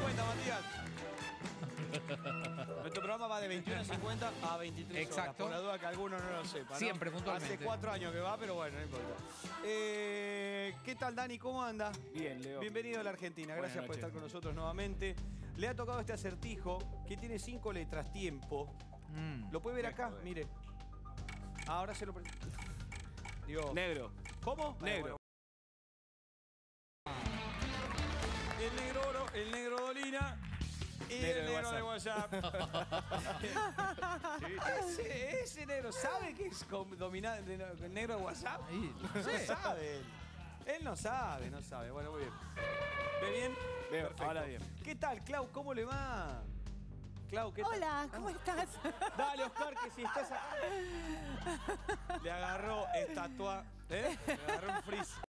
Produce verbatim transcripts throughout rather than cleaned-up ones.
cincuenta, Matías. Nuestro programa va de veintiuno cincuenta a veintitrés horas. Exacto. Por la duda que alguno no lo sepa, ¿no? Siempre, puntualmente. Hace cuatro años que va, pero bueno, no importa. Eh, ¿Qué tal, Dani? ¿Cómo anda? Bien, Leo. Bienvenido a la Argentina. Gracias Buenas por noches. estar con nosotros nuevamente. Le ha tocado este acertijo que tiene cinco letras, tiempo. Mm. ¿Lo puede ver Me acá? jode. Mire. Ahora se lo presento. Digo, Negro. ¿cómo? Negro. El negro oro, el negro Dolina y Negro el de negro de WhatsApp. ese, ese negro, ¿sabe que es com- domina- de- el negro de WhatsApp? Ahí, no No sé. sabe él. Él no sabe, no sabe. Bueno, muy bien. ¿Ve bien? Veo, Perfecto. ahora bien. ¿Qué tal, Clau? ¿Cómo le va? Clau, ¿qué tal? Hola, ¿cómo estás? Dale, Oscar, que si estás acá. Le agarró estatua, ¿eh? Le agarró un frizz.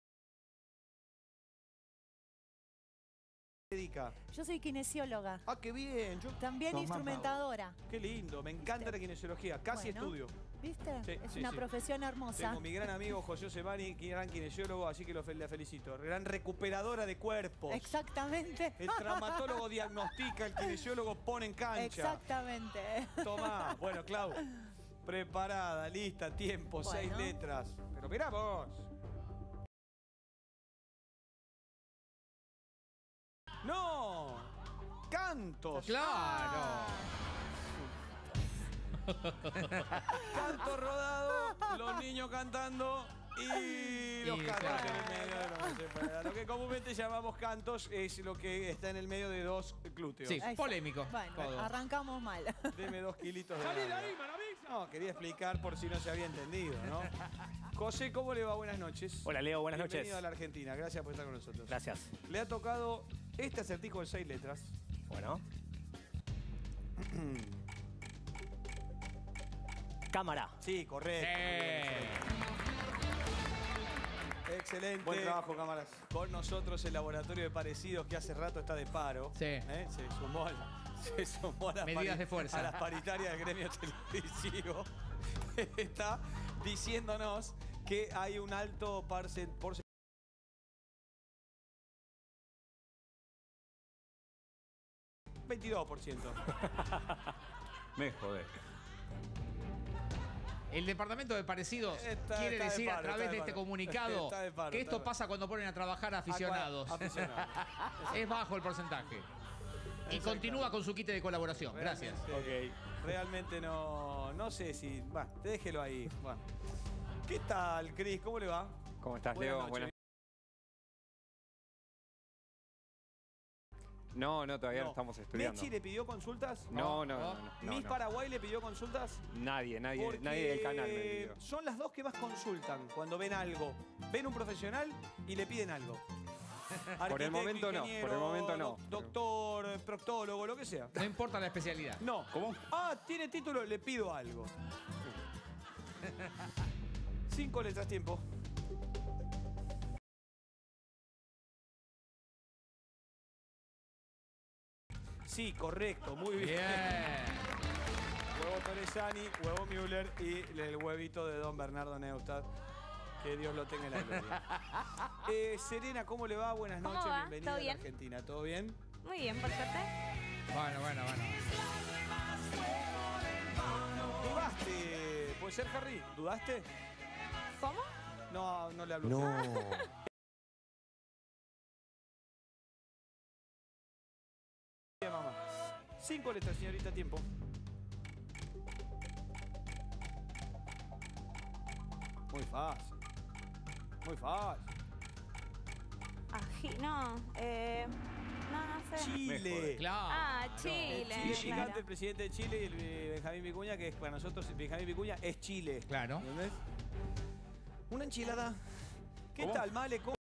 ¿Qué dedica? Yo soy kinesióloga, Ah, qué bien. Yo... también Sos instrumentadora. Qué lindo, me encanta la kinesiología. Casi Bueno, estudio. ¿Viste? Sí, es sí, una sí. profesión hermosa. Tengo mi gran amigo José Osemani, gran kinesiólogo, así que lo fel- la felicito. Gran recuperadora de cuerpos. Exactamente. El traumatólogo diagnostica, el kinesiólogo pone en cancha. Exactamente. Tomá. Bueno, Clau, preparada, lista, tiempo, Bueno. seis letras. Pero mirá vos. ¡No! ¡Cantos! ¡Claro! Canto rodado, los niños cantando y los Y cantos claro. en el medio de lo que se pueda. Lo que comúnmente llamamos cantos es lo que está en el medio de dos glúteos. Sí. Ahí está. Polémico, Bueno, todo. arrancamos mal. Deme dos kilitos de grano. No, quería explicar por si no se había entendido, ¿no? José, ¿cómo le va? Buenas noches. Hola, Leo, buenas Bienvenido noches. a la Argentina. Gracias por estar con nosotros. Gracias. Le ha tocado este acertijo de seis letras. Bueno. Cámara. Sí, correcto. Eh. Excelente. Buen trabajo, cámaras. Con nosotros el laboratorio de parecidos que hace rato está de paro. Sí. ¿Eh? Se sumó, al- se sumó a, las Medidas pari- de fuerza. a las paritarias del gremio televisivo. Está diciéndonos que hay un alto parce- porcentaje. veintidós por ciento. Me jodé. El departamento de parecidos Está- quiere está de decir paro, a través está de de este paro. comunicado Está de paro, que está esto de paro. pasa cuando ponen a trabajar a aficionados. Aficionados. Es bajo el porcentaje. Y continúa con su kit de colaboración. Gracias. Realmente, realmente no, no sé si... Va, déjelo ahí. Va. ¿Qué tal, Cris? ¿Cómo le va? ¿Cómo estás, Buenas Leo? noches. Buenas. No, no, todavía no, No. estamos estudiando. ¿Messi le pidió consultas? No, no, no. no, no, ¿Miss no. Paraguay le pidió consultas? Nadie, nadie, Porque nadie del canal me pidió. son las dos que más consultan cuando ven algo. Ven un profesional y le piden algo. Por el Arquitecto, momento no, por el ingeniero, momento no. doc- Doctor, proctólogo, lo que sea. No importa la especialidad. No. ¿Cómo? Ah, tiene título, le pido algo. Cinco letras, tiempo. Sí, correcto, muy bien. Bien. Huevo Torresani, huevo Müller y el huevito de don Bernardo Neustadt. Que Dios lo tenga en la gloria. Eh, Serena, ¿cómo le va? Buenas ¿Cómo noches, va? bienvenida ¿Todo a la bien? Argentina. ¿Todo bien? Muy bien, por suerte. Bueno, bueno, bueno. ¿Dudaste? ¿Puede ser, Harry? ¿Dudaste? ¿Cómo? No, no le hablo. No. Bien, mamá. Cinco letras, señorita, tiempo. Muy fácil. Muy fácil. Ají, no. Eh, no, no sé. Chile. Claro. Ah, El Chile. Chile claro. gigante, el presidente de Chile y el eh, Benjamín Vicuña, que es para nosotros, Benjamín Vicuña es Chile. Claro. ¿Entendés? Una enchilada. ¿Qué ¿Cómo? tal, Male? ¿Cómo?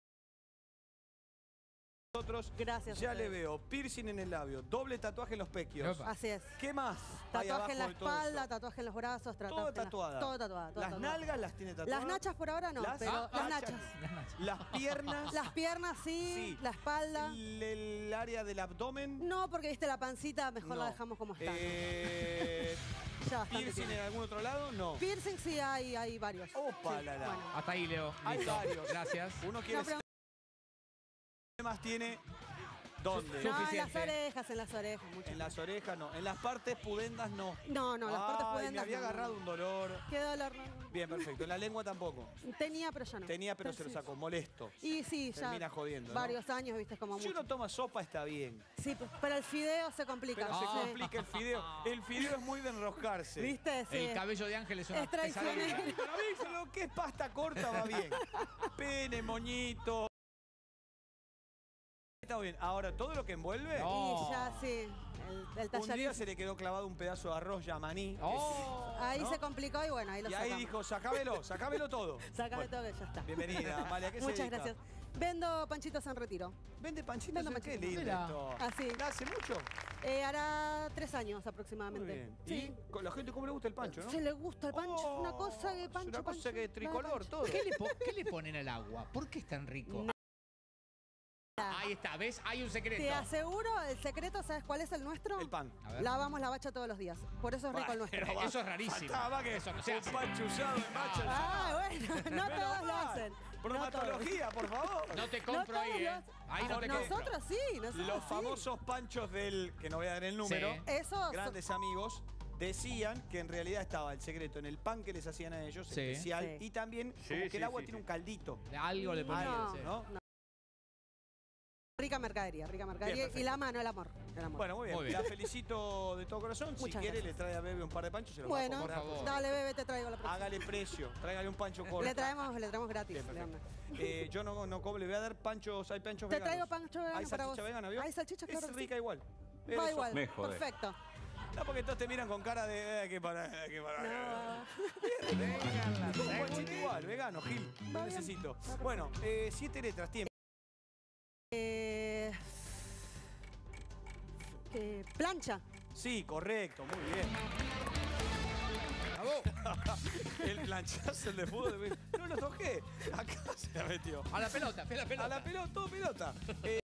Nosotros Gracias a ya le ustedes. veo piercing en el labio, doble tatuaje en los pequios. Opa. Así es. ¿Qué más? hay Tatuaje en la abajo de todo espalda, eso? tatuaje en los brazos, tatuaje Todo en la- tatuada. Todo tatuado. todo Las tatuado. nalgas las tiene tatuadas. Las nachas por ahora no, Las- pero ah, las ah, nachas. Las piernas. Las piernas sí, Sí. la espalda. El, el área del abdomen. No, porque viste la pancita, mejor No. la dejamos como está. Eh, Ya bastante ¿Piercing tiene. en algún otro lado? No. Piercing sí hay, hay varios. Opa, Sí, la, la. bueno. Hasta ahí, Leo. Hay Listo. varios. Gracias. Uno quiere No, pero- saber qué más tiene ¿Dónde? No, en las Suficiente. orejas, en las orejas. Mucho. En las orejas no. En las partes pudendas no. No, no, las partes Ay, pudendas me había no, no, agarrado no. un dolor. Qué dolor. no, no. Bien, perfecto. En la lengua tampoco. Tenía, pero ya no. Tenía, pero se lo Sí. sacó. Molesto. Y sí, ya. Termina jodiendo, ¿no? Varios años, viste, como Si mucho. uno toma sopa está bien. Sí, p- pero el fideo se complica. Pero se Sí. complica el fideo. El fideo es muy de enroscarse. ¿Viste? Sí. El cabello de Ángel es una Es traicionero. pesadilla. Pero lo que es pasta corta va bien. Pene, moñito. Está bien. Ahora, todo lo que envuelve. No. Y ya, sí. El, el Un tallarín. día se le quedó clavado un pedazo de arroz yamaní. Oh. Ahí ¿no? se complicó y bueno, ahí lo Y ahí sacamos. dijo, sacámelo, sacámelo todo. Sácame Bueno, todo que ya está. bienvenida, Amalia. ¿Qué se Muchas dedica? gracias. Vendo panchitos en retiro. ¿Vende panchitos? Vendo Qué panchitos. lindo Mira. esto. Así. ¿La hace mucho? Eh, hará tres años Muy aproximadamente. bien. Sí. ¿Y con la gente cómo le gusta el pancho, no? Se le gusta el pancho. Oh, una cosa que pancho, es una cosa pancho, que nada, tricolor, pancho. todo. ¿Qué le, po- qué le ponen al agua? ¿Por qué es tan rico? Nada. Ahí está, ¿ves? Hay un secreto. Te aseguro, el secreto, ¿sabes cuál es el nuestro? El pan. A ver. Lavamos la bacha todos los días. Por eso es rico el nuestro. Pero eso es rarísimo. Faltaba que Eso no se un hace. pancho usado en macho. Ah, bueno, no Menos todos lo mal. hacen. No todos. Bromatología, por favor. No te No compro todos ahí, lo ¿eh? hacen. Ahí no te Porque compro. Nosotros sí, nosotros Los sí. famosos panchos del, que no voy a dar el número, Sí. Esos grandes amigos, decían que en realidad estaba el secreto en el pan que les hacían a ellos, Sí. especial, Sí. y también Sí, como que sí, el agua sí, tiene sí. un caldito. Algo le ponen. No, sí. ¿no? no. Rica mercadería, rica mercadería. perfecto. Y la mano, el amor. El amor. Bueno, muy bien. Muy bien. La felicito de todo corazón. Si Muchas quiere, gracias. le trae a Bebe un par de panchos, se los Bueno, va a comprar. por favor. dale, bebé, te traigo la próxima. Hágale precio, tráigale un pancho corto. Le traemos, le traemos gratis. Bien, perfecto. Leandro. Eh, yo no, no como, le voy a dar panchos, hay panchos Te veganos. traigo pancho vegano ¿Hay para salchicha vos. vegana, vio? Hay salchicha, claro Es que sí. rica igual. Va Eso. igual. Me jode. Perfecto. No, porque todos te miran con cara de eh, que para, eh, que para. No. Un panchito igual, vegano, Gil. Lo Va bien. necesito. Bueno, eh, siete letras, tiempo. Eh, eh, plancha. Sí, correcto, muy bien. El planchazo, el de fútbol. No lo toqué. Acá se la metió. A la pelota, a la pelota. A la pelota, todo pelota. Eh,